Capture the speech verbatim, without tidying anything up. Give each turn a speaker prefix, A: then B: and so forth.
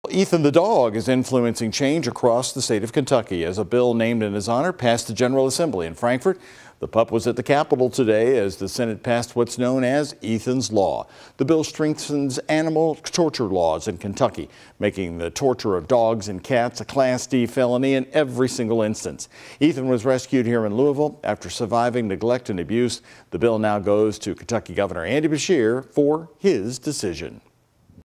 A: Ethan the dog is influencing change across the state of Kentucky as a bill named in his honor passed the General Assembly in Frankfort. The pup was at the Capitol today as the Senate passed what's known as Ethan's Law. The bill strengthens animal torture laws in Kentucky, making the torture of dogs and cats a Class D felony in every single instance. Ethan was rescued here in Louisville after surviving neglect and abuse. The bill now goes to Kentucky Governor Andy Beshear for his decision.